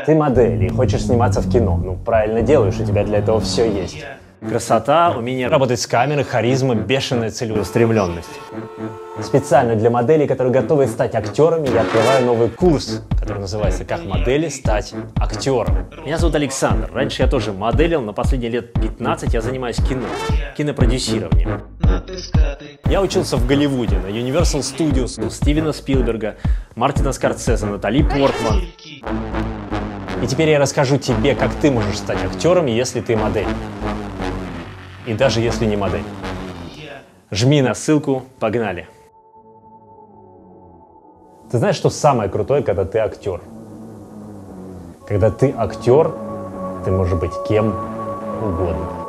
Ты модель и хочешь сниматься в кино. Ну, правильно делаешь, у тебя для этого все есть. Красота, умение работать с камерой, харизма, бешеная целеустремленность. Специально для моделей, которые готовы стать актерами, я открываю новый курс, который называется «Как модели стать актером». Меня зовут Александр. Раньше я тоже моделил, но последние лет 15 я занимаюсь кино, кинопродюсированием. Я учился в Голливуде, на Universal Studios, у Стивена Спилберга, Мартина Скорсезе, Натали Портман. И теперь я расскажу тебе, как ты можешь стать актером, если ты модель. И даже если не модель. Жми на ссылку, погнали. Ты знаешь, что самое крутое, когда ты актер? Когда ты актер, ты можешь быть кем угодно.